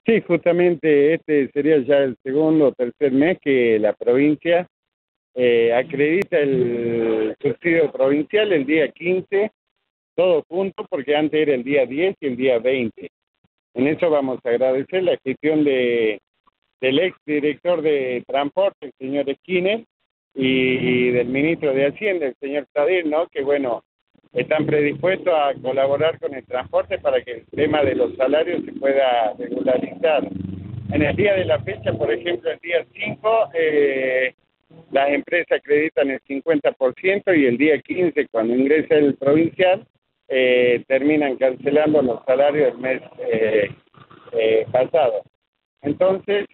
Sí, justamente este sería ya el segundo o tercer mes que la provincia acredita el subsidio provincial el día 15, todo junto, porque antes era el día 10 y el día 20. En eso vamos a agradecer la gestión del ex director de transporte, el señor Skinner, y del ministro de Hacienda, el señor Sadir, ¿no? Que bueno, están predispuestos a colaborar con el transporte para que el tema de los salarios se pueda regularizar. En el día de la fecha, por ejemplo, el día 5, las empresas acreditan el 50% y el día 15, cuando ingresa el provincial, terminan cancelando los salarios del mes pasado. Entonces,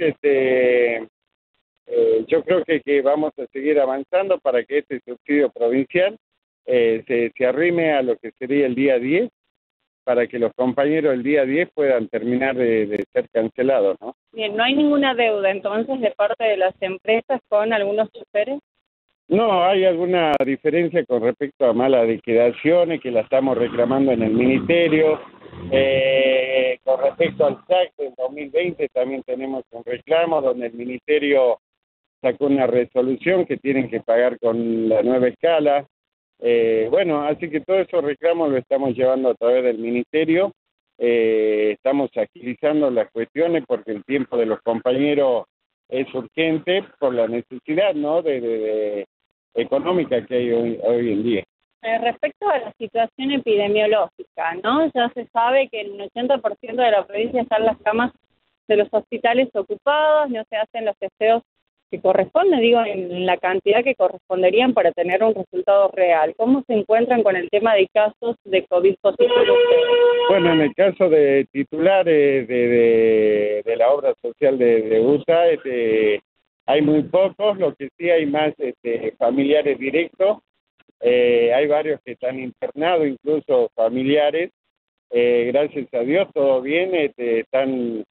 yo creo que vamos a seguir avanzando para que este subsidio provincial se arrime a lo que sería el día 10, para que los compañeros el día 10 puedan terminar de ser cancelados, ¿no? Bien, ¿no hay ninguna deuda entonces de parte de las empresas con algunos choferes? No, hay alguna diferencia con respecto a malas liquidaciones que la estamos reclamando en el ministerio. Con respecto al SAC del 2020 también tenemos un reclamo donde el ministerio sacó una resolución que tienen que pagar con la nueva escala. Bueno, así que todos esos reclamos lo estamos llevando a través del ministerio. Estamos agilizando las cuestiones porque el tiempo de los compañeros es urgente por la necesidad, ¿no?, de económica que hay hoy en día. Respecto a la situación epidemiológica, ¿no? Ya se sabe que el 80% de la provincia están las camas de los hospitales ocupadas, no se hacen los testeos que corresponden, digo, en la cantidad que corresponderían para tener un resultado real. ¿Cómo se encuentran con el tema de casos de COVID positivo ustedes? Bueno, en el caso de titulares de la obra social de UTA, hay muy pocos, lo que sí hay más familiares directos. Hay varios que están internados, incluso familiares. Gracias a Dios, todo bien, están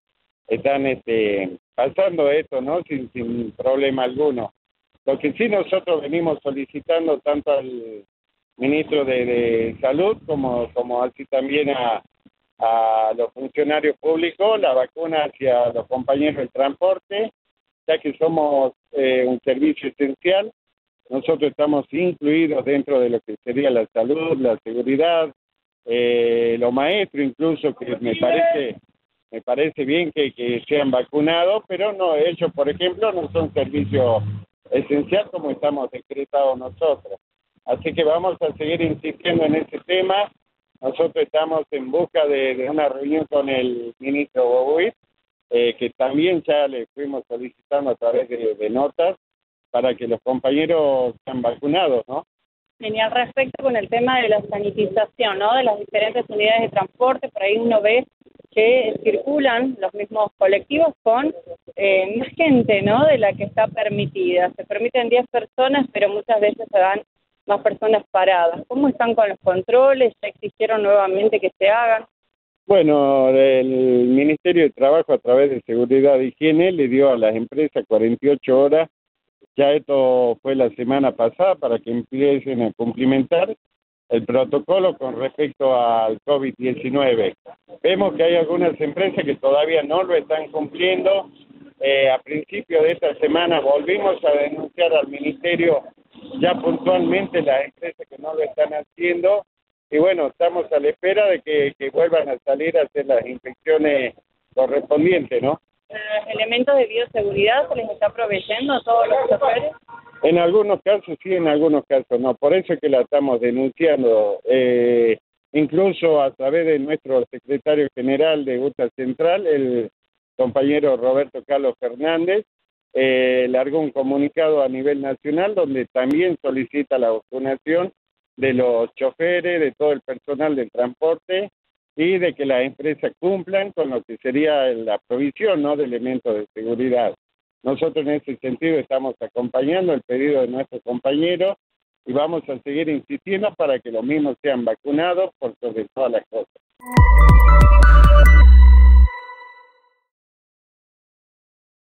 pasando esto, ¿no?, sin problema alguno. Lo que sí nosotros venimos solicitando tanto al ministro de Salud como así también a los funcionarios públicos, la vacuna hacia los compañeros del transporte, ya que somos un servicio esencial. Nosotros estamos incluidos dentro de lo que sería la salud, la seguridad, los maestros incluso, que me parece bien que sean vacunados, pero no, ellos, por ejemplo, no son servicio esencial como estamos decretados nosotros. Así que vamos a seguir insistiendo en ese tema. Nosotros estamos en busca de una reunión con el ministro Bobuy, que también ya le fuimos solicitando a través de notas para que los compañeros sean vacunados, ¿no? Genial, respecto con el tema de la sanitización, ¿no?, de las diferentes unidades de transporte, por ahí uno ve que circulan los mismos colectivos con más gente, ¿no?, de la que está permitida. Se permiten 10 personas, pero muchas veces se dan más personas paradas. ¿Cómo están con los controles? ¿Ya exigieron nuevamente que se hagan? Bueno, el Ministerio de Trabajo, a través de Seguridad e Higiene, le dio a las empresas 48 horas. Ya esto fue la semana pasada para que empiecen a cumplimentar el protocolo con respecto al COVID-19. Vemos que hay algunas empresas que todavía no lo están cumpliendo. A principio de esta semana volvimos a denunciar al Ministerio ya puntualmente las empresas que no lo están haciendo. Y bueno, estamos a la espera de que vuelvan a salir a hacer las inspecciones correspondientes, ¿no? ¿Elementos de bioseguridad se les está proveyendo a todos los choferes? En algunos casos sí, en algunos casos no. Por eso es que la estamos denunciando. Incluso a través de nuestro secretario general de UTA Central, el compañero Roberto Carlos Fernández, largó un comunicado a nivel nacional donde también solicita la vacunación de los choferes, de todo el personal del transporte, y de que las empresas cumplan con lo que sería la provisión, ¿no?, de elementos de seguridad. Nosotros en ese sentido estamos acompañando el pedido de nuestros compañeros y vamos a seguir insistiendo para que los mismos sean vacunados por sobre todas las cosas.